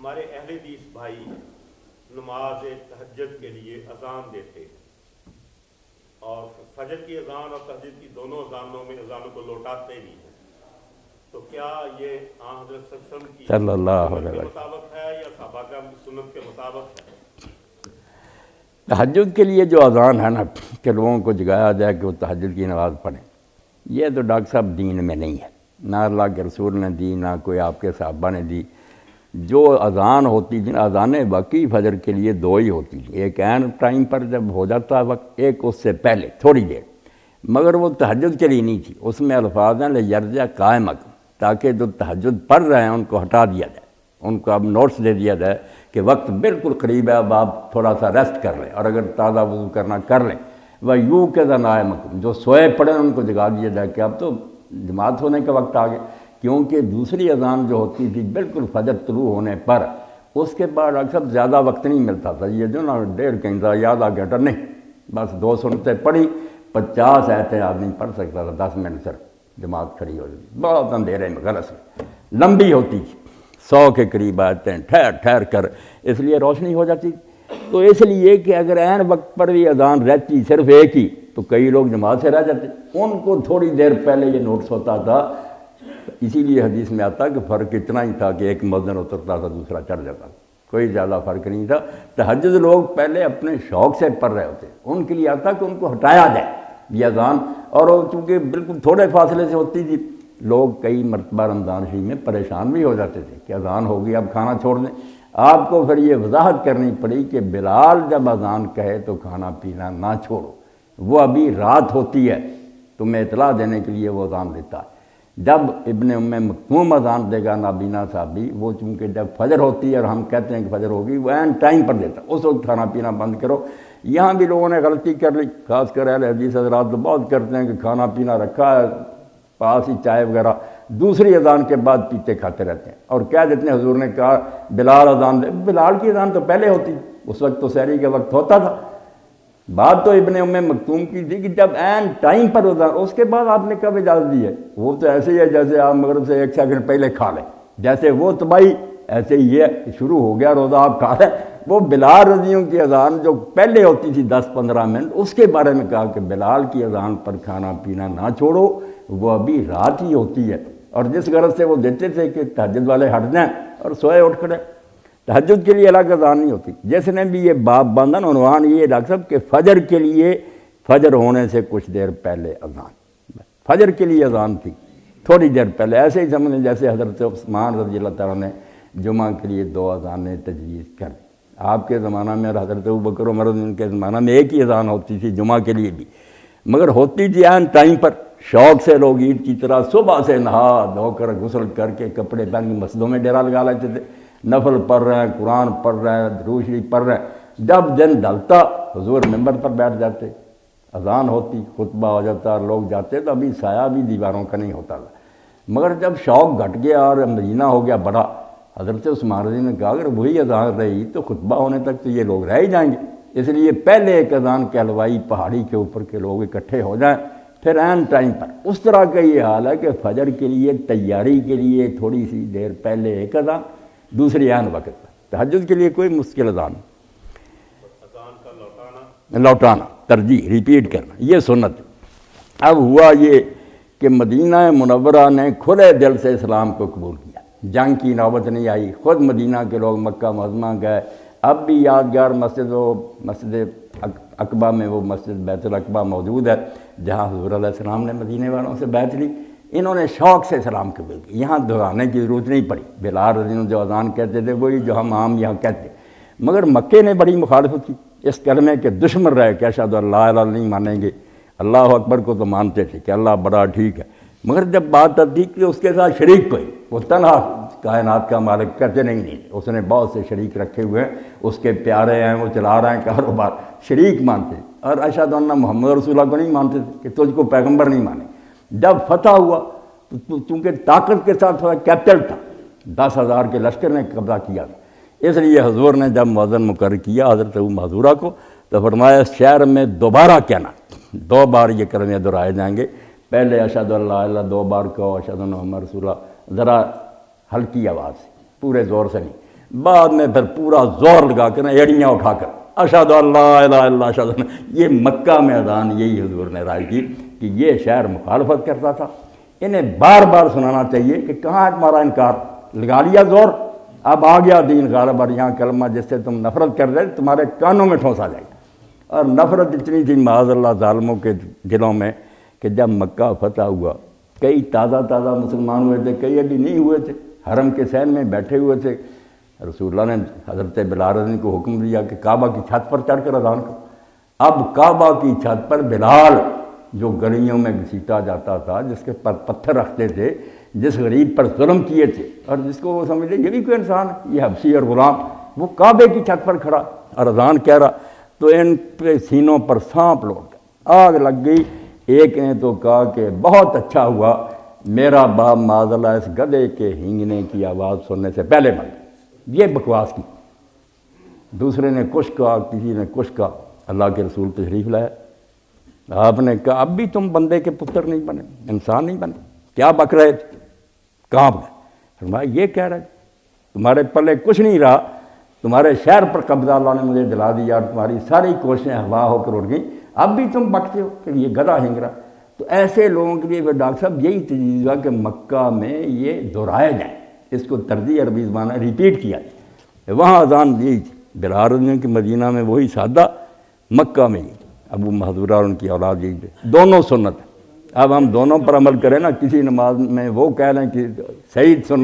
ہمارے اہل حدیث بھائی نماز تہجد کے لیے اذان دیتے ہیں اور فجر کی اذان اور تہجد کی دونوں اذانوں میں اذانوں کو لوٹاتے بھی ہیں، تو کیا یہ آن حضرت صلی اللہ علیہ وسلم کی صلی اللہ علیہ سنت کے وسلم مطابق ہے یا صحابہ کرام کی سنت کے مطابق ہے؟ تہجد کے لیے جو اذان ہے نا کہ لوگوں کو جگایا جائے کہ وہ تہجد کی نماز پڑھیں، یہ تو ڈاکٹر صاحب دین میں نہیں ہے، نہ اللہ کے رسول نے دی، نہ کوئی آپ کے صحابہ نے دی۔ جو اذان ہوتی تھی، اذانیں باقی فجر کے لیے دو ہی ہوتی تھی، ایک عین ٹائم پر جب ہو جاتا وقت، ایک اس سے پہلے تھوڑی دیر، مگر وہ تہجد کے لیے نہیں تھی۔ اس میں الفاظ ہیں لیرجع قائمک، تاکہ جو تہجد پڑھ رہے ہیں ان کو ہٹا دیا جائے، ان کو اب نوٹس دے دیا جائے کہ وقت بالکل قریب ہے، اب آپ تھوڑا سا ریسٹ کر لیں، اور اگر تازہ وضو کرنا کر لیں۔ وَيُوقِظَ نَائِمَكُمْ، جو سوئے پڑے ان کو جگا دیا جائے کہ اب تو جماعت ہونے کا وقت آ گیا، کیونکہ دوسری اذان جو ہوتی تھی بالکل فجر طلوع ہونے پر، اس کے بعد اکثر زیادہ وقت نہیں ملتا تھا، یہ جو نا 1.5 گھنٹہ یا آدھا گھنٹہ نہیں، بس 2 سنتیں پڑھی، 50 آیتیں آدمی پڑھ سکتا تھا 10 منٹ سے، جماعت کھڑی ہو جاتی، بہت اندھیرے میں غلط لمبی ہوتی تھی، 100 کے قریب آیتیں ٹھہر ٹھہر کر، اس لیے روشنی ہو جاتی۔ تو اس لیے کہ اگر عین وقت پر بھی اذان رہتی صرف ایک ہی تو کئی لوگ جماعت سے رہ جاتے، ان کو تھوڑی دیر پہلے یہ نوٹس ہوتا تھا، اسی لیے حدیث میں آتا کہ فرق اتنا ہی تھا کہ ایک مؤذن اترتا تھا دوسرا چڑھ جاتا، کوئی زیادہ فرق نہیں تھا۔ تہجد لوگ پہلے اپنے شوق سے پڑھ رہے ہوتے، ان کے لیے آتا کہ ان کو ہٹایا جائے یہ اذان، اور وہ چونکہ بالکل تھوڑے فاصلے سے ہوتی تھی، لوگ کئی مرتبہ رمضان شریف میں پریشان بھی ہو جاتے تھے کہ اذان ہوگی اب کھانا چھوڑ دیں۔ آپ کو پھر یہ وضاحت کرنی پڑی کہ بلال جب اذان کہے تو کھانا پینا نہ چھوڑو، وہ ابھی رات ہوتی ہے، تمہیں اطلاع دینے کے لیے وہ اذان دیتا ہے۔ جب ابن ام مکتوم اذان دے گا نابینا صحابی، وہ چونکہ جب فجر ہوتی ہے اور ہم کہتے ہیں کہ فجر ہوگی، وہ عین ٹائم پر دیتا، اس وقت کھانا پینا بند کرو۔ یہاں بھی لوگوں نے غلطی کر لی، خاص کر اہل حدیث حضرات تو بہت کرتے ہیں کہ کھانا پینا رکھا ہے پاس ہی، چائے وغیرہ دوسری اذان کے بعد پیتے کھاتے رہتے ہیں، اور کیا جتنے حضور نے کہا بلال اذان دے، بلال کی اذان تو پہلے ہوتی، اس وقت تو سحری کا وقت ہوتا تھا۔ بات تو ابن ام مکتوم کی تھی کہ جب عین ٹائم پر اذان، اس کے بعد آپ نے کب اجازت دی ہے؟ وہ تو ایسے ہی ہے جیسے آپ مغرب سے 1 سیکنڈ پہلے کھا لیں، جیسے وہ تباہی ایسے ہی ہے، شروع ہو گیا روزہ آپ کھا لیں۔ وہ بلال رضیوں کی اذان جو پہلے ہوتی تھی 10-15 منٹ، اس کے بارے میں کہا کہ بلال کی اذان پر کھانا پینا نہ چھوڑو، وہ ابھی رات ہی ہوتی ہے، اور جس غرض سے وہ دیتے تھے کہ تہجد والے ہٹ جائیں اور سوئے اٹھ کھڑے، تہجد کے لیے الگ اذان نہیں ہوتی۔ جس نے بھی یہ باب باندھا نا، عنوان یہ ڈاکٹر صاحب کہ فجر کے لیے، فجر ہونے سے کچھ دیر پہلے اذان، فجر کے لیے اذان تھی تھوڑی دیر پہلے، ایسے ہی سمجھیں جیسے حضرت عثمان رضی اللہ تعالیٰ نے جمعہ کے لیے 2 اذانیں تجویز کر دی۔ آپ کے زمانہ میں اور حضرت ابوبکر عمر ان کے زمانہ میں ایک ہی اذان ہوتی تھی جمعہ کے لیے بھی، مگر ہوتی تھی عین ٹائم پر۔ شوق سے لوگ عید کی طرح صبح سے نہا دھو کر غسل کر کے کپڑے پہن کے مسجدوں میں ڈیرا لگا لیتے تھے، نفل پڑھ رہے ہیں، قرآن پڑھ رہے ہیں، درود شریف پڑھ رہے ہیں۔ جب دن ڈھلتا حضور ممبر پر بیٹھ جاتے، اذان ہوتی، خطبہ ہو جاتا اور لوگ جاتے، تو ابھی سایہ بھی دیواروں کا نہیں ہوتا تھا۔ مگر جب شوق گھٹ گیا اور مدینہ ہو گیا بڑا، حضرت عثمان رضی نے کہا اگر وہی اذان رہی تو خطبہ ہونے تک تو یہ لوگ رہ ہی جائیں گے، اس لیے پہلے ایک اذان کہلوائی پہاڑی کے اوپر کے لوگ اکٹھے ہو جائیں، پھر عین ٹائم پر۔ اس طرح کا یہ حال ہے کہ فجر کے لیے تیاری کے لیے تھوڑی سی دیر پہلے ایک اذان، دوسری عین وقت پر۔ تہجد کے لیے کوئی مشکل اذان لوٹانا، ترجیح ریپیٹ کرنا، یہ سنت۔ اب ہوا یہ کہ مدینہ منورہ نے کھلے دل سے اسلام کو قبول کیا، جنگ کی نوبت نہیں آئی، خود مدینہ کے لوگ مکہ معظمہ گئے۔ اب بھی یادگار مسجد عقبہ میں وہ مسجد بیت العقبہ موجود ہے جہاں حضور علیہ السلام نے مدینے والوں سے بیعت لی، انہوں نے شوق سے اسلام قبول کیا، یہاں دہرانے کی ضرورت نہیں پڑی۔ بلال رضی اللہ جو اذان کہتے تھے وہی جو ہم عام یہاں کہتے، مگر مکے نے بڑی مخالفت کی اس کلمے کے دشمن رہے کہ اشہد ان لا الہ نہیں مانیں گے، اللہ اکبر کو تو مانتے تھے کہ اللہ بڑا ٹھیک ہے، مگر جب بات آتی کہ اس کے ساتھ شریک کوئی، وہ تنہا کائنات کا مالک کہتے نہیں، اس نے بہت سے شریک رکھے ہوئے ہیں، اس کے پیارے ہیں، وہ چلا رہے ہیں کاروبار، شریک مانتے، اور اشہد ان محمد رسول اللہ کو نہیں مانتے تھے کہ تجھ کو پیغمبر نہیں مانے۔ جب فتح ہوا تو چونکہ طاقت کے ساتھ تھوڑا کیپٹل تھا، 10,000 کے لشکر نے قبضہ کیا تھا، اس لیے حضور نے جب مؤذن مقرر کیا حضرت ابو محذورہ کو، تو فرمایا اس شہر میں دوبارہ کہنا، 2 بار یہ کلمے دہرائے جائیں گے، پہلے اشہد ان لا الہ 2 بار کہو، اشہد ان محمد رسول اللہ ذرا ہلکی آواز سے، پورے زور سے نہیں، بعد میں پھر پورا زور لگا کر ایڑیاں اٹھا کر اشہد اللہ الہ الا اشہد، یہ مکہ میں اذان یہی حضور نے رائے کی کہ یہ شہر مخالفت کرتا تھا، انہیں بار بار سنانا چاہیے کہ کہاں ہے تمہارا انکار، لگا لیا زور، اب آ گیا دین غالب، اور یہاں کلمہ جس سے تم نفرت کر رہے تمہارے کانوں میں ٹھونسا جائے گا۔ اور نفرت اتنی تھی معاذ اللہ ظالموں کے دلوں میں کہ جب مکہ فتح ہوا، کئی تازہ مسلمان ہوئے تھے، کئی ابھی نہیں ہوئے تھے، حرم کے صحن میں بیٹھے ہوئے تھے، رسول اللہ نے حضرت بلال رضی کو حکم دیا کہ کعبہ کی چھت پر چڑھ کر اذان کرو۔ اب کعبہ کی چھت پر بلال جو گلیوں میں گھسیٹا جاتا تھا، جس کے پر پتھر رکھتے تھے، جس غریب پر ظلم کیے تھے، اور جس کو وہ سمجھتے یہ بھی کوئی انسان ہے، یہ حبشی اور غلام، وہ کعبے کی چھت پر کھڑا اور اذان کہہ رہا، تو ان پہ سینوں پر سانپ لوٹ گیا، آگ لگ گئی۔ ایک نے تو کہا کہ بہت اچھا ہوا میرا باپ معاذ اللہ اس گدھے کے ہینگنے کی آواز سننے سے پہلے مر گیا، یہ بکواس کی۔ دوسرے نے کچھ کہا، کسی نے کچھ کہا، اللہ کے رسول تشریف لائے، آپ نے کہا اب بھی تم بندے کے پتر نہیں بنے، انسان نہیں بنے، کیا بک رہے تھے، کہاں گئے؟ فرمایا یہ کہہ رہے تمہارے پلے کچھ نہیں رہا، تمہارے شہر پر قبضہ اللہ نے مجھے دلا دیا اور تمہاری ساری کوششیں ہوا ہو کر اڑ گئیں، اب بھی تم بکتے ہو کہ یہ گدھا ہنگ رہا۔ تو ایسے لوگوں کے لیے پھر ڈاکٹر صاحب یہی تجویز ہوا کہ مکہ میں یہ دہرایا جائے، اس کو تردید عربی زبان میں ریپیٹ کیا جائے۔ وہاں اذان یہی تھی، بلال رضی کی مدینہ میں وہی سادہ، مکہ میں یہی، ابو محذورہ اور ان کی اولاد یہی تھے، دونوں سنت۔ اب ہم دونوں پر عمل کریں نا، کسی نماز میں وہ کہہ لیں کہ سعید سن